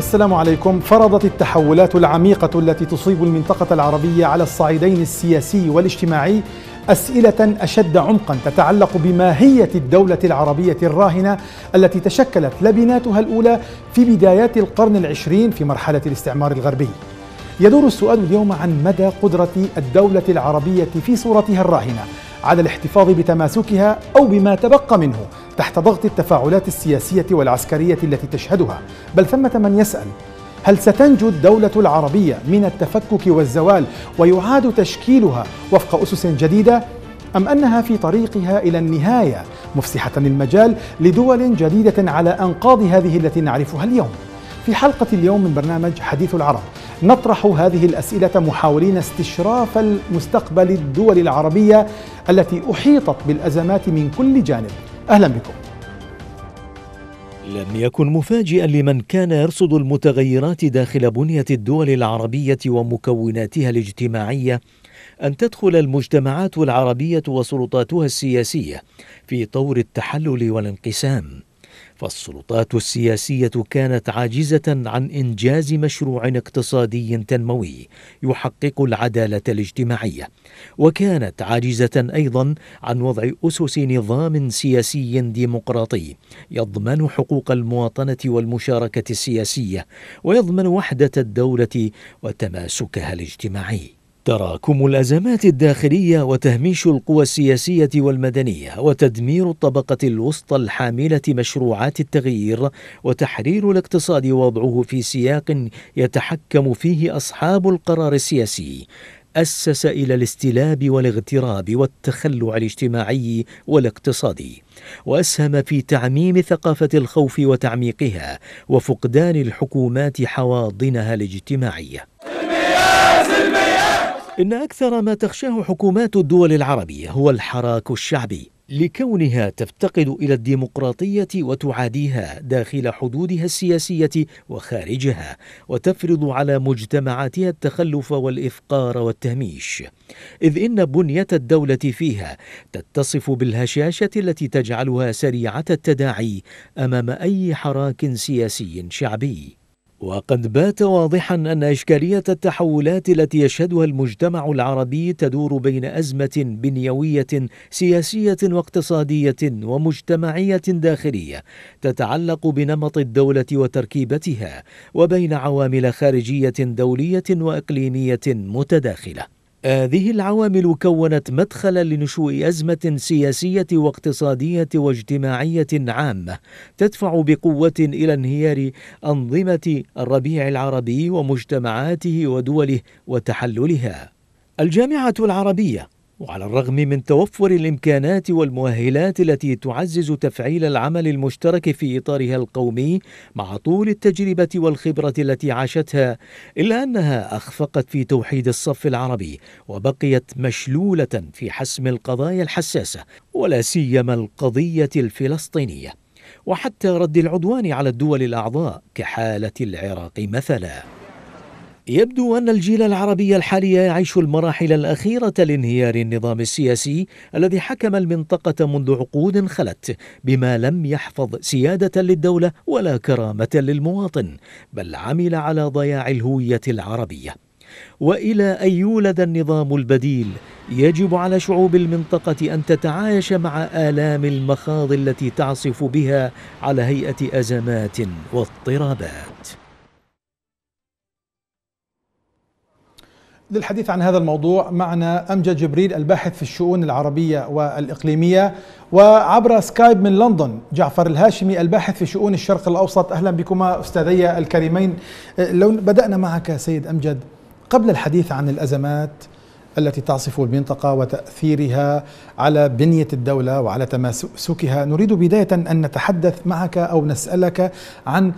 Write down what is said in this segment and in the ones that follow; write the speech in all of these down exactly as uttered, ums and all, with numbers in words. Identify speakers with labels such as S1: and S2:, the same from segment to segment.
S1: السلام عليكم. فرضت التحولات العميقة التي تصيب المنطقة العربية على الصعيدين السياسي والاجتماعي أسئلة أشد عمقا تتعلق بماهية الدولة العربية الراهنة التي تشكلت لبناتها الأولى في بدايات القرن العشرين في مرحلة الاستعمار الغربي. يدور السؤال اليوم عن مدى قدرة الدولة العربية في صورتها الراهنة على الاحتفاظ بتماسكها أو بما تبقى منه تحت ضغط التفاعلات السياسية والعسكرية التي تشهدها. بل ثمة من يسأل: هل ستنجو الدولة العربية من التفكك والزوال ويعاد تشكيلها وفق أسس جديدة، أم أنها في طريقها إلى النهاية مفسحة المجال لدول جديدة على أنقاض هذه التي نعرفها اليوم؟ في حلقة اليوم من برنامج حديث العرب نطرح هذه الأسئلة محاولين استشراف المستقبل الدول العربية التي أحيطت بالأزمات من كل جانب. أهلا بكم.
S2: لم يكن مفاجئا لمن كان يرصد المتغيرات داخل بنية الدول العربية ومكوناتها الاجتماعية أن تدخل المجتمعات العربية وسلطاتها السياسية في طور التحلل والانقسام. فالسلطات السياسية كانت عاجزة عن إنجاز مشروع اقتصادي تنموي يحقق العدالة الاجتماعية، وكانت عاجزة أيضا عن وضع أسس نظام سياسي ديمقراطي يضمن حقوق المواطنة والمشاركة السياسية ويضمن وحدة الدولة وتماسكها الاجتماعي. تراكم الأزمات الداخلية وتهميش القوى السياسية والمدنية وتدمير الطبقة الوسطى الحاملة مشروعات التغيير وتحرير الاقتصاد ووضعه في سياق يتحكم فيه أصحاب القرار السياسي أسس إلى الاستلاب والاغتراب والتخلع الاجتماعي والاقتصادي، وأسهم في تعميم ثقافة الخوف وتعميقها وفقدان الحكومات حواضنها الاجتماعية. إن أكثر ما تخشاه حكومات الدول العربية هو الحراك الشعبي، لكونها تفتقد إلى الديمقراطية وتعاديها داخل حدودها السياسية وخارجها، وتفرض على مجتمعاتها التخلف والإفقار والتهميش، إذ إن بنية الدولة فيها تتصف بالهشاشة التي تجعلها سريعة التداعي أمام أي حراك سياسي شعبي. وقد بات واضحا أن إشكالية التحولات التي يشهدها المجتمع العربي تدور بين أزمة بنيوية سياسية واقتصادية ومجتمعية داخلية تتعلق بنمط الدولة وتركيبتها، وبين عوامل خارجية دولية وإقليمية متداخلة. هذه العوامل كونت مدخلا لنشوء أزمة سياسية واقتصادية واجتماعية عامة تدفع بقوة إلى انهيار أنظمة الربيع العربي ومجتمعاته ودوله وتحللها. الجامعة العربية، وعلى الرغم من توفر الإمكانات والمؤهلات التي تعزز تفعيل العمل المشترك في إطارها القومي مع طول التجربة والخبرة التي عاشتها، إلا أنها أخفقت في توحيد الصف العربي وبقيت مشلولة في حسم القضايا الحساسة، ولا سيما القضية الفلسطينية، وحتى رد العدوان على الدول الأعضاء كحالة العراق مثلا. يبدو أن الجيل العربي الحالي يعيش المراحل الأخيرة لانهيار النظام السياسي الذي حكم المنطقة منذ عقود خلت، بما لم يحفظ سيادة للدولة ولا كرامة للمواطن، بل عمل على ضياع الهوية العربية. وإلى أن يولد النظام البديل يجب على شعوب المنطقة أن تتعايش مع آلام المخاض التي تعصف بها على هيئة أزمات واضطرابات.
S1: للحديث عن هذا الموضوع معنا أمجد جبريل الباحث في الشؤون العربية والإقليمية، وعبر سكايب من لندن جعفر الهاشمي الباحث في شؤون الشرق الأوسط. أهلا بكما أستاذي الكريمين. لو بدأنا معك سيد أمجد، قبل الحديث عن الأزمات التي تعصف المنطقة وتأثيرها على بنية الدولة وعلى تماسكها، نريد بداية أن نتحدث معك أو نسألك عن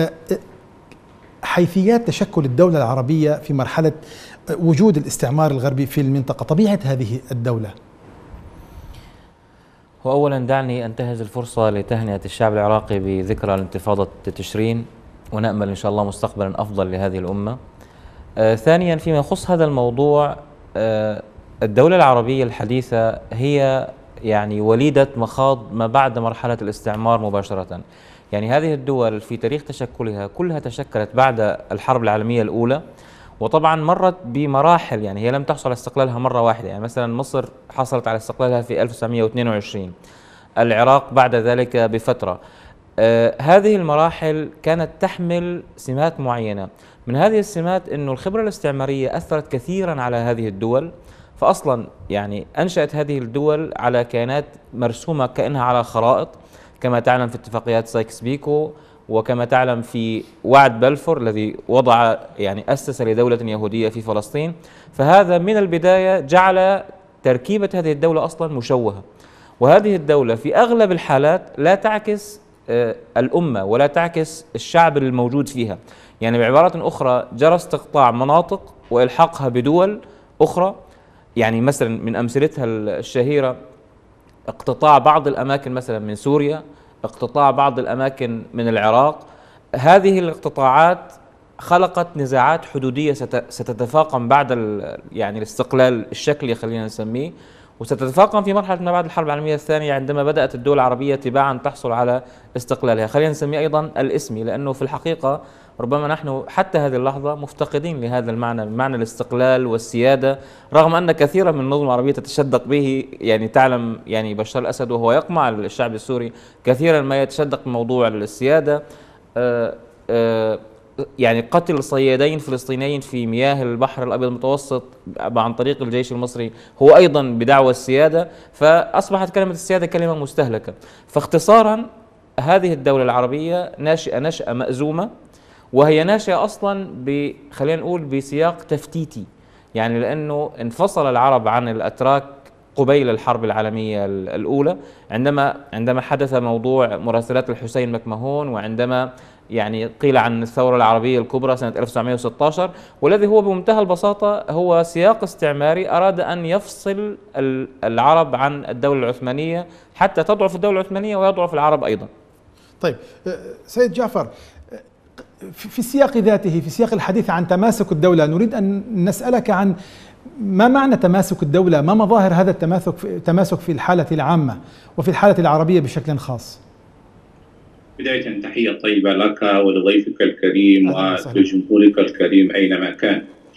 S1: حيثيات تشكل الدولة العربية في مرحلة وجود الاستعمار الغربي في المنطقة، طبيعة هذه الدولة.
S3: وأولا دعني أنتهز الفرصة لتهنئة الشعب العراقي بذكرى الانتفاضة تشرين، ونأمل إن شاء الله مستقبلا أفضل لهذه الأمة. آه ثانيا، فيما يخص هذا الموضوع، آه الدولة العربية الحديثة هي يعني وليدة مخاض ما بعد مرحلة الاستعمار مباشرة. يعني هذه الدول في تاريخ تشكلها كلها تشكلت بعد الحرب العالمية الأولى، وطبعا مرت بمراحل، يعني هي لم تحصل على استقلالها مرة واحدة. يعني مثلا مصر حصلت على استقلالها في ألف وتسعمئة واثنين وعشرين، العراق بعد ذلك بفترة. آه هذه المراحل كانت تحمل سمات معينة. من هذه السمات أنه الخبرة الاستعمارية أثرت كثيرا على هذه الدول، فأصلا يعني أنشأت هذه الدول على كيانات مرسومة كأنها على خرائط، كما تعلم في اتفاقيات سايكس بيكو، وكما تعلم في وعد بلفور الذي وضع يعني أسس لدولة يهودية في فلسطين. فهذا من البداية جعل تركيبة هذه الدولة أصلا مشوهة، وهذه الدولة في أغلب الحالات لا تعكس الأمة ولا تعكس الشعب الموجود فيها. يعني بعبارة أخرى جرى استقطاع مناطق وإلحاقها بدول أخرى. يعني مثلا من أمثلتها الشهيرة اقتطاع بعض الأماكن مثلا من سوريا، اقتطاع بعض الأماكن من العراق. هذه الاقتطاعات خلقت نزاعات حدودية ستتفاقم بعد يعني الاستقلال الشكلي خلينا نسميه، وستتفاقم في مرحلة ما بعد الحرب العالمية الثانية عندما بدأت الدول العربية تباعا تحصل على استقلالها، خلينا نسميه أيضا الاسمي، لأنه في الحقيقة ربما نحن حتى هذه اللحظة مفتقدين لهذا المعنى، معنى الاستقلال والسيادة، رغم أن كثيرا من النظم العربية تتشدق به. يعني تعلم يعني بشار الأسد وهو يقمع الشعب السوري كثيرا ما يتشدق بموضوع السيادة. آآ آآ يعني قتل صيادين فلسطينيين في مياه البحر الأبيض المتوسط عن طريق الجيش المصري هو أيضا بدعوى السيادة، فأصبحت كلمة السيادة كلمة مستهلكة. فاختصارا هذه الدولة العربية ناشئة نشأة مأزومة، وهي ناشئة أصلا ب خلينا نقول بسياق تفتيتي، يعني لأنه انفصل العرب عن الأتراك قبيل الحرب العالمية الأولى، عندما عندما حدث موضوع مراسلات الحسين مكمهون، وعندما يعني قيل عن الثورة العربية الكبرى سنة ألف وتسعمئة وستة عشر، والذي هو بمنتهى البساطة هو سياق استعماري أراد أن يفصل العرب عن الدولة العثمانية حتى تضعف الدولة العثمانية ويضعف العرب أيضا.
S1: طيب سيد جعفر، في السياق ذاته، في سياق الحديث عن تماسك الدولة، نريد أن نسألك عن ما معنى تماسك الدولة؟ ما مظاهر هذا التماسك التماسك في الحالة العامة وفي الحالة العربية بشكل خاص؟
S4: بداية تحية طيبة لك ولضيفك الكريم ولجمهورك الكريم أينما كان.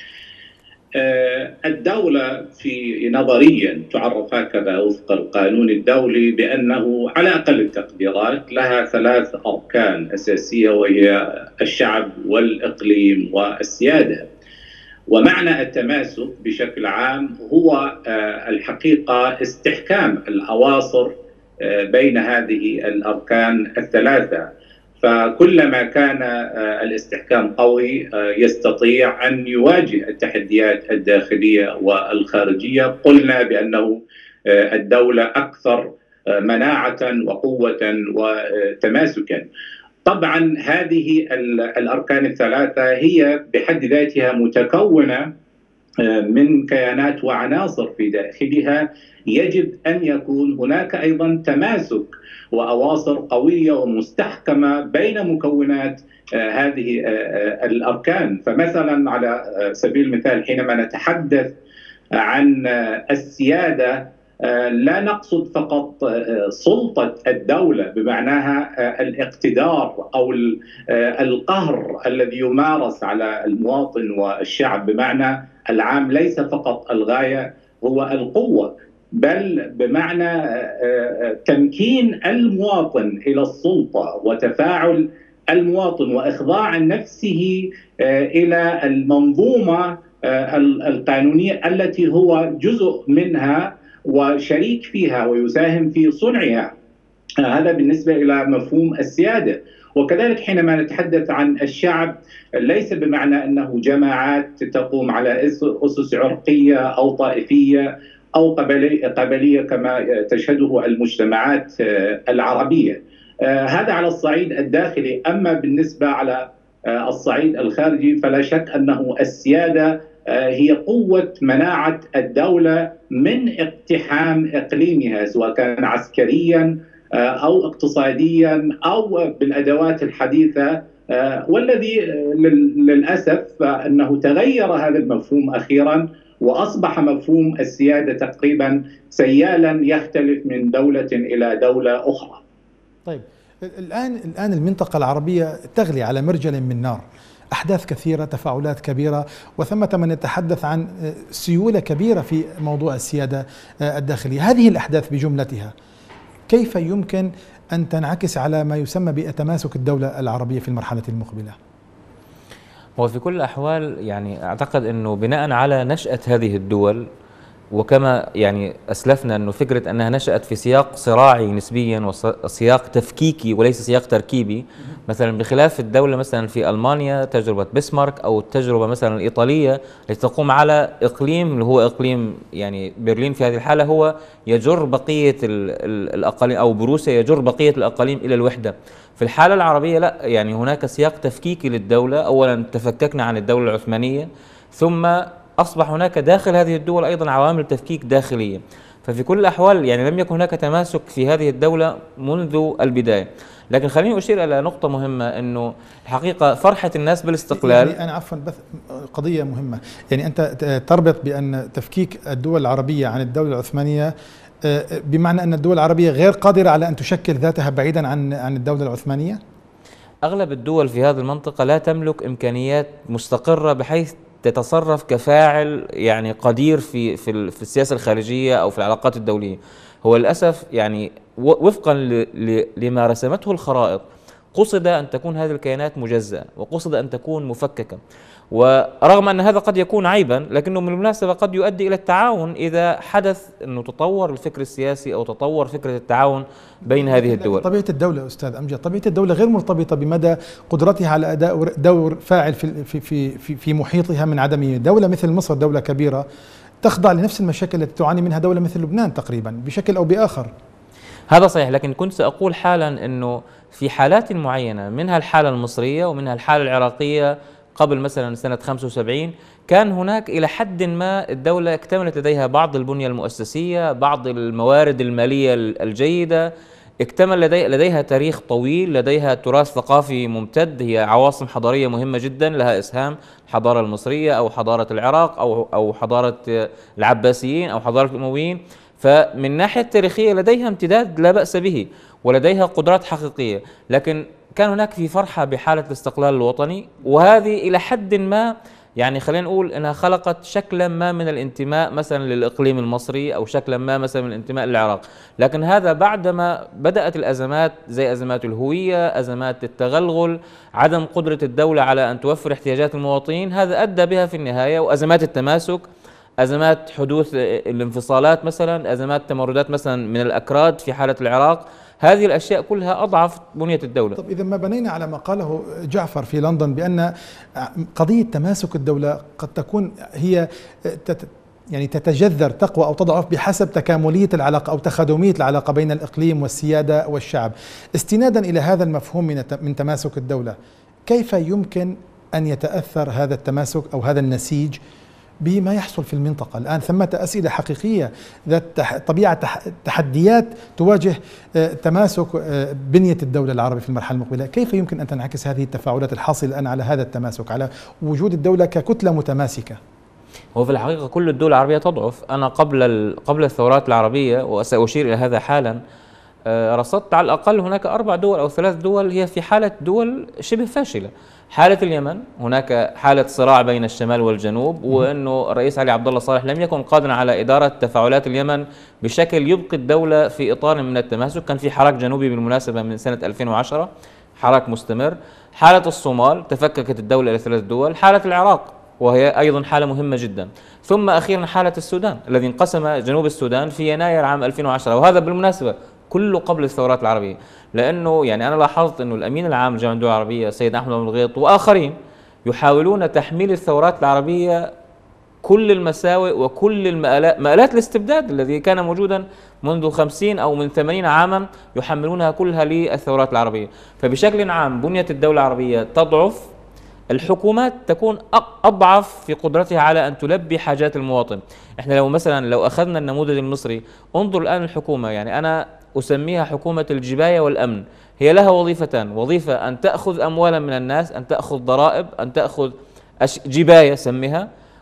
S4: الدولة في نظريا تعرف هكذا وفق القانون الدولي بأنه على أقل التقديرات لها ثلاث أركان أساسية، وهي الشعب والإقليم والسيادة. ومعنى التماسك بشكل عام هو الحقيقة استحكام الأواصر بين هذه الأركان الثلاثة، فكلما كان الاستحكام قوي يستطيع أن يواجه التحديات الداخلية والخارجية. قلنا بأنه الدولة أكثر مناعة وقوة وتماسكا. طبعا هذه الأركان الثلاثة هي بحد ذاتها متكونة من كيانات وعناصر في داخلها، يجب أن يكون هناك أيضا تماسك وأواصر قوية ومستحكمة بين مكونات هذه الأركان. فمثلا على سبيل المثال حينما نتحدث عن السيادة لا نقصد فقط سلطة الدولة بمعناها الاقتدار أو القهر الذي يمارس على المواطن والشعب بمعنى العام، ليس فقط الغاية هو القوة، بل بمعنى تمكين المواطن إلى السلطة وتفاعل المواطن وإخضاع نفسه إلى المنظومة القانونية التي هو جزء منها وشريك فيها ويساهم في صنعها. هذا بالنسبة إلى مفهوم السيادة. وكذلك حينما نتحدث عن الشعب ليس بمعنى أنه جماعات تقوم على أسس عرقية أو طائفية أو قبلية كما تشهده المجتمعات العربية. هذا على الصعيد الداخلي. أما بالنسبة على الصعيد الخارجي فلا شك أنه السيادة هي قوة مناعة الدولة من اقتحام إقليمها، سواء كان عسكريا أو اقتصاديا أو بالأدوات الحديثة، والذي للأسف أنه تغير هذا المفهوم أخيرا وأصبح مفهوم السيادة تقريبا سيالا يختلف من دولة إلى دولة أخرى.
S1: طيب الآن الآن المنطقة العربية تغلي على مرجل من نار، أحداث كثيرة، تفاعلات كبيرة، وثمة من يتحدث عن سيولة كبيرة في موضوع السيادة الداخلية. هذه الأحداث بجملتها كيف يمكن أن تنعكس على ما يسمى بتماسك الدولة العربية في المرحلة المقبلة؟
S3: هو في كل الأحوال يعني أعتقد أنه بناء على نشأة هذه الدول، وكما يعني أسلفنا أنه فكرة أنها نشأت في سياق صراعي نسبيا وسياق تفكيكي وليس سياق تركيبي، مثلا بخلاف الدولة مثلا في ألمانيا تجربة بسمارك أو التجربة مثلا الإيطالية التي تقوم على إقليم اللي هو إقليم يعني برلين في هذه الحالة هو يجر بقية الأقاليم، أو بروسيا يجر بقية الأقاليم إلى الوحدة. في الحالة العربية لا، يعني هناك سياق تفكيكي للدولة، أولا تفككنا عن الدولة العثمانية، ثم أصبح هناك داخل هذه الدول أيضا عوامل تفكيك داخلية. ففي كل الأحوال يعني لم يكن هناك تماسك في هذه الدولة منذ البداية. لكن خليني أشير إلى نقطة مهمة، أنه الحقيقة فرحة الناس بالاستقلال،
S1: يعني أنا عفوا بس قضية مهمة، يعني أنت تربط بأن تفكيك الدول العربية عن الدولة العثمانية بمعنى أن الدول العربية غير قادرة على أن تشكل ذاتها بعيدا عن عن الدولة العثمانية؟
S3: أغلب الدول في هذه المنطقة لا تملك إمكانيات مستقرة بحيث تتصرف كفاعل يعني قدير في في في السياسة الخارجية أو في العلاقات الدولية. هو للأسف يعني وفقا لما رسمته الخرائط قصد أن تكون هذه الكيانات مجزأة، وقصد أن تكون مفككة، ورغم أن هذا قد يكون عيبا لكنه بالمناسبة قد يؤدي إلى التعاون إذا حدث أنه تطور الفكر السياسي أو تطور فكرة التعاون بين هذه الدول.
S1: طبيعة الدولة أستاذ أمجد، طبيعة الدولة غير مرتبطة بمدى قدرتها على أداء دور فاعل في في في في محيطها من عدمه. دولة مثل مصر دولة كبيرة تخضع لنفس المشاكل التي تعاني منها دولة مثل لبنان تقريبا بشكل أو بآخر.
S3: هذا صحيح، لكن كنت سأقول حالا أنه في حالات معينة منها الحالة المصرية ومنها الحالة العراقية قبل مثلا سنة خمسة وسبعين كان هناك إلى حد ما الدولة اكتملت لديها بعض البنية المؤسسية، بعض الموارد المالية الجيدة، اكتمل لدي لديها تاريخ طويل، لديها تراث ثقافي ممتد، هي عواصم حضارية مهمة جدا لها إسهام، الحضارة المصرية أو حضارة العراق أو أو حضارة العباسيين أو حضارة الأمويين. فمن ناحية تاريخية لديها امتداد لا بأس به ولديها قدرات حقيقية، لكن كان هناك في فرحة بحالة الاستقلال الوطني، وهذه إلى حد ما يعني خلينا نقول أنها خلقت شكلا ما من الانتماء مثلا للإقليم المصري أو شكلا ما مثلا من الانتماء للعراق. لكن هذا بعدما بدأت الأزمات زي أزمات الهوية، أزمات التغلغل، عدم قدرة الدولة على أن توفر احتياجات المواطنين، هذا أدى بها في النهاية، وأزمات التماسك، أزمات حدوث الانفصالات مثلا، أزمات تمردات مثلا من الأكراد في حالة العراق، هذه الأشياء كلها أضعف بنية الدولة.
S1: طب إذا ما بنينا على ما قاله جعفر في لندن بأن قضية تماسك الدولة قد تكون هي يعني تتجذر، تقوى أو تضعف بحسب تكاملية العلاقة أو تخادمية العلاقة بين الإقليم والسيادة والشعب، استنادا إلى هذا المفهوم من من تماسك الدولة، كيف يمكن أن يتأثر هذا التماسك أو هذا النسيج بما يحصل في المنطقة؟ الآن ثمة أسئلة حقيقية ذات طبيعة تحديات تواجه تماسك بنية الدولة العربية في المرحلة المقبلة. كيف يمكن أن تنعكس هذه التفاعلات الحاصلة الآن على هذا التماسك، على وجود الدولة ككتلة متماسكة؟
S3: هو في الحقيقة كل الدول العربية تضعف. أنا قبل قبل الثورات العربية وسأشير إلى هذا حالا رصدت على الأقل هناك أربع دول أو ثلاث دول هي في حالة دول شبه فاشلة. حالة اليمن هناك حالة صراع بين الشمال والجنوب، وأنه الرئيس علي عبد الله صالح لم يكن قادرا على إدارة تفاعلات اليمن بشكل يبقي الدولة في إطار من التماسك. كان في حراك جنوبي بالمناسبة من سنة ألفين وعشرة، حراك مستمر. حالة الصومال تفككت الدولة إلى ثلاث دول. حالة العراق وهي أيضا حالة مهمة جدا. ثم أخيرا حالة السودان الذي انقسم جنوب السودان في يناير عام ألفين وعشرة، وهذا بالمناسبة كله قبل الثورات العربية. لأنه يعني أنا لاحظت أنه الأمين العام لجامعة الدول العربية السيد أحمد بن الغيط وآخرين يحاولون تحميل الثورات العربية كل المساوئ وكل المآلات، مآلات الاستبداد الذي كان موجودا منذ خمسين أو من ثمانين عاما، يحملونها كلها للثورات العربية. فبشكل عام بنية الدولة العربية تضعف، الحكومات تكون أضعف في قدرتها على أن تلبي حاجات المواطن. إحنا لو مثلا لو أخذنا النموذج المصري، انظر الآن الحكومة، يعني أنا أسميها حكومة الجباية والأمن، هي لها وظيفتان: وظيفة أن تأخذ أموالا من الناس، أن تأخذ ضرائب، أن تأخذ جباية سميها،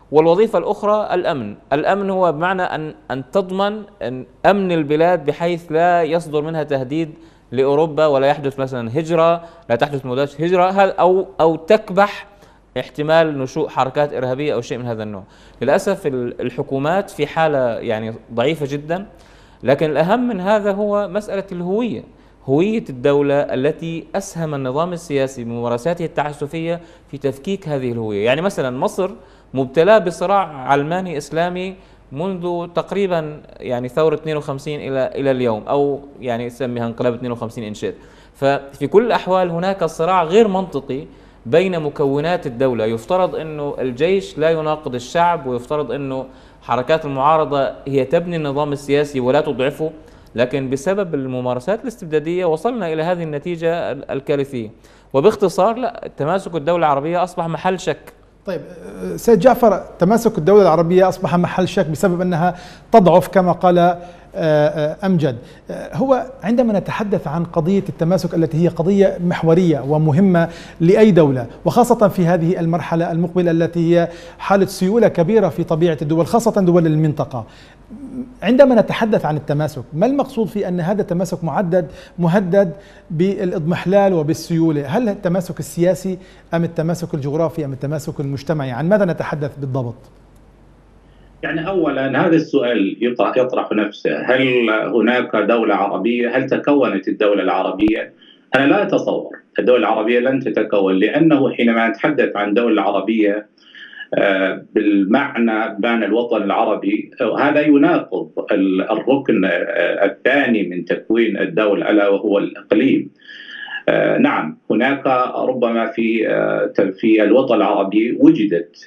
S3: والوظيفة الأخرى الأمن. الأمن هو بمعنى أن أن تضمن أن أمن البلاد بحيث لا يصدر منها تهديد لأوروبا، ولا يحدث مثلا هجرة، لا تحدث مودات هجرة، أو أو تكبح احتمال نشوء حركات إرهابية أو شيء من هذا النوع. للأسف الحكومات في حالة يعني ضعيفة جدا. لكن الأهم من هذا هو مسألة الهوية، هوية الدولة التي أسهم النظام السياسي بممارساته التعسفية في تفكيك هذه الهوية. يعني مثلا مصر مبتلاه بصراع علماني إسلامي منذ تقريبا يعني ثورة اثنين وخمسين إلى إلى اليوم، أو يعني سميها انقلاب اثنين وخمسين إن شئت. ففي كل الأحوال هناك صراع غير منطقي بين مكونات الدولة. يفترض أنه الجيش لا يناقض الشعب، ويفترض أنه حركات المعارضة هي تبني النظام السياسي ولا تضعفه، لكن بسبب الممارسات الاستبدادية وصلنا إلى هذه النتيجة الكارثية. وباختصار لا، تماسك الدولة العربية أصبح محل شك.
S1: طيب سيد جعفر، تماسك الدولة العربية أصبح محل شك بسبب أنها تضعف كما قال أمجد. هو عندما نتحدث عن قضية التماسك التي هي قضية محورية ومهمة لأي دولة، وخاصة في هذه المرحلة المقبلة التي هي حالة سيولة كبيرة في طبيعة الدول، خاصة دول المنطقة، عندما نتحدث عن التماسك ما المقصود في أن هذا التماسك معدد مهدد بالإضمحلال وبالسيولة؟ هل التماسك السياسي أم التماسك الجغرافي أم التماسك المجتمعي؟ عن ماذا نتحدث بالضبط؟
S4: يعني أولا هذا السؤال يطرح نفسه، هل هناك دولة عربية؟ هل تكونت الدولة العربية؟ أنا لا أتصور الدولة العربية لن تتكون، لأنه حينما نتحدث عن دولة عربية بالمعنى بمعنى الوطن العربي، هذا يناقض الركن الثاني من تكوين الدولة ألا وهو الإقليم. نعم هناك ربما في في الوطن العربي وجدت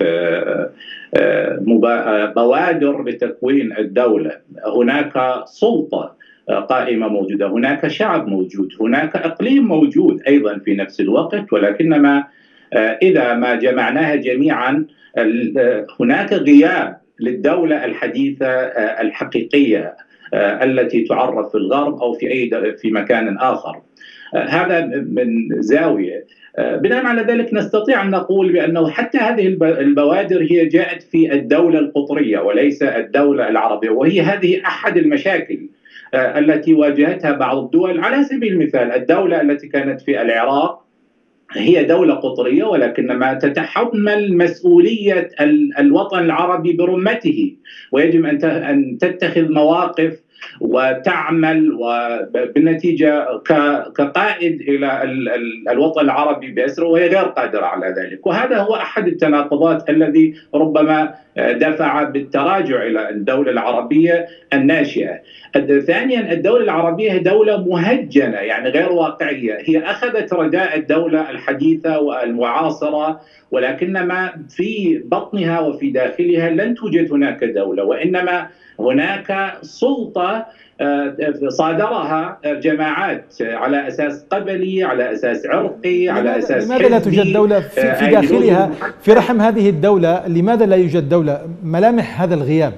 S4: بوادر لتكوين الدولة، هناك سلطة قائمة موجودة، هناك شعب موجود، هناك إقليم موجود أيضا في نفس الوقت، ولكنما إذا ما جمعناها جميعا هناك غياب للدولة الحديثة الحقيقية التي تعرف في الغرب أو في أي في مكان آخر. هذا من زاوية. بناء على ذلك نستطيع أن نقول بأنه حتى هذه البوادر هي جاءت في الدولة القطرية وليس الدولة العربية، وهي هذه أحد المشاكل التي واجهتها بعض الدول. على سبيل المثال الدولة التي كانت في العراق هي دولة قطرية، ولكنما تتحمل مسؤولية الوطن العربي برمته، ويجب أن تتخذ مواقف وتعمل وبالنتيجة كقائد إلى الوطن العربي بأسره، وهي غير قادرة على ذلك. وهذا هو أحد التناقضات الذي ربما دفع بالتراجع إلى الدولة العربية الناشئة. ثانيا الدولة العربية هي دولة مهجنة، يعني غير واقعية، هي أخذت رداء الدولة الحديثة والمعاصرة، ولكنما في بطنها وفي داخلها لن توجد هناك دولة، وإنما هناك سلطة صادرها جماعات على أساس قبلي، على أساس عرقي، على أساس
S1: لماذا لا توجد دولة في, في داخلها في رحم هذه الدولة؟ لماذا لا يوجد دولة؟ ملامح هذا الغياب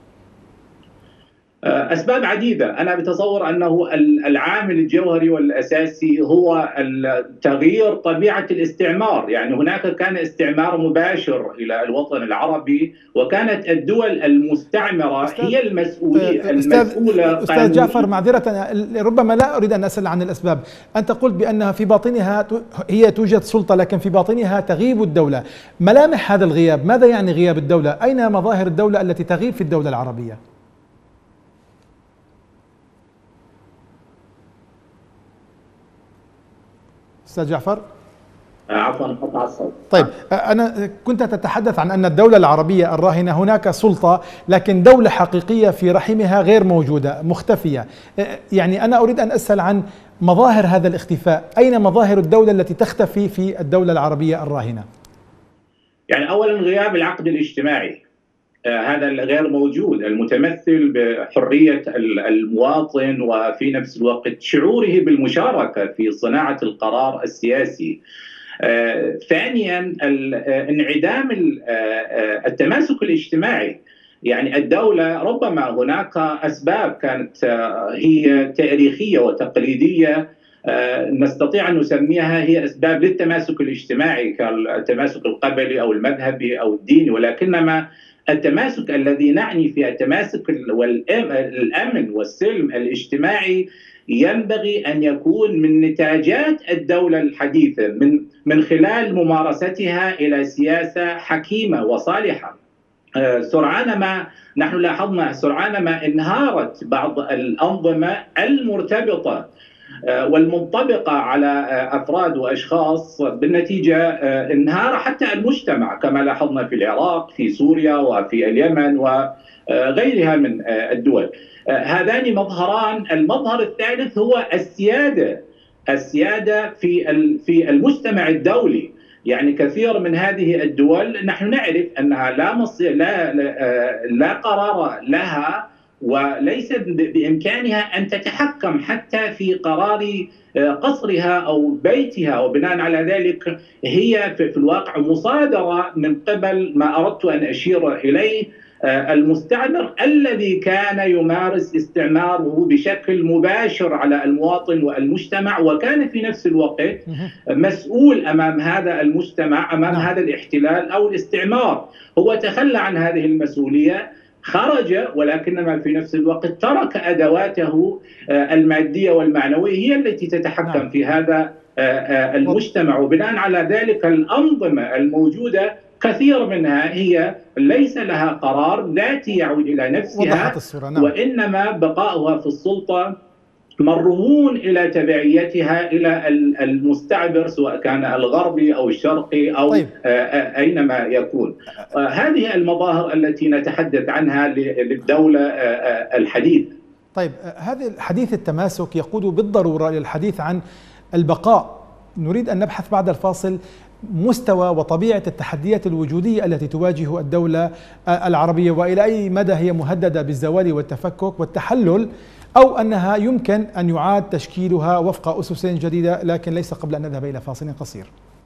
S4: أسباب عديدة. أنا بتصور أنه العامل الجوهري والأساسي هو تغيير طبيعة الاستعمار. يعني هناك كان استعمار مباشر إلى الوطن العربي، وكانت الدول المستعمرة هي المسؤولية المسؤولة.
S1: أستاذ جعفر معذرة، ربما لا أريد أن أسأل عن الأسباب. أنت قلت بأنها في باطنها هي توجد سلطة لكن في باطنها تغيب الدولة. ملامح هذا الغياب، ماذا يعني غياب الدولة؟ أين مظاهر الدولة التي تغيب في الدولة العربية؟ أستاذ جعفر؟
S4: عفوا قطع الصوت.
S1: طيب أنا كنت تتحدث عن أن الدولة العربية الراهنة هناك سلطة، لكن دولة حقيقية في رحمها غير موجودة، مختفية. يعني أنا أريد أن أسأل عن مظاهر هذا الاختفاء، أين مظاهر الدولة التي تختفي في الدولة العربية الراهنة؟
S4: يعني أولا غياب العقد الاجتماعي، هذا غير موجود، المتمثل بحرية المواطن وفي نفس الوقت شعوره بالمشاركة في صناعة القرار السياسي. ثانيا انعدام التماسك الاجتماعي. يعني الدولة ربما هناك أسباب كانت هي تاريخية وتقليدية نستطيع أن نسميها هي أسباب للتماسك الاجتماعي كالتماسك القبلي أو المذهبي أو الديني، ولكنما التماسك الذي نعني فيه التماسك والأمن والسلم الاجتماعي ينبغي أن يكون من نتاجات الدولة الحديثة من من خلال ممارستها إلى سياسة حكيمة وصالحة. سرعان ما نحن لاحظنا سرعان ما انهارت بعض الأنظمة المرتبطة والمنطبقة على أفراد وأشخاص، بالنتيجة انهار حتى المجتمع كما لاحظنا في العراق، في سوريا، وفي اليمن وغيرها من الدول. هذان مظهران. المظهر الثالث هو السيادة السيادة في في المجتمع الدولي. يعني كثير من هذه الدول نحن نعرف أنها لا مصير لا لا قرار لها، وليس بإمكانها أن تتحكم حتى في قرار قصرها أو بيتها، وبناء على ذلك هي في الواقع مصادرة من قبل ما أردت أن أشير إليه المستعمر الذي كان يمارس استعماره بشكل مباشر على المواطن والمجتمع، وكان في نفس الوقت مسؤول أمام هذا المجتمع، أمام هذا الاحتلال أو الاستعمار. هو تخلى عن هذه المسؤولية، خرج، ولكنما في نفس الوقت ترك أدواته المادية والمعنوية هي التي تتحكم في هذا المجتمع. وبناء على ذلك الأنظمة الموجودة كثير منها هي ليس لها قرار ذاتي يعود إلى نفسها، نعم. وإنما بقاؤها في السلطة مرهون إلى تبعيتها إلى المستعمر، سواء كان الغربي أو الشرقي أو طيب. أينما يكون. هذه المظاهر التي نتحدث عنها للدولة الحديث.
S1: طيب، هذا الحديث التماسك يقود بالضرورة للحديث عن البقاء. نريد أن نبحث بعد الفاصل مستوى وطبيعة التحديات الوجودية التي تواجه الدولة العربية، وإلى أي مدى هي مهددة بالزوال والتفكك والتحلل، أو أنها يمكن أن يعاد تشكيلها وفق أسس جديدة، لكن ليس قبل أن نذهب إلى فاصل قصير.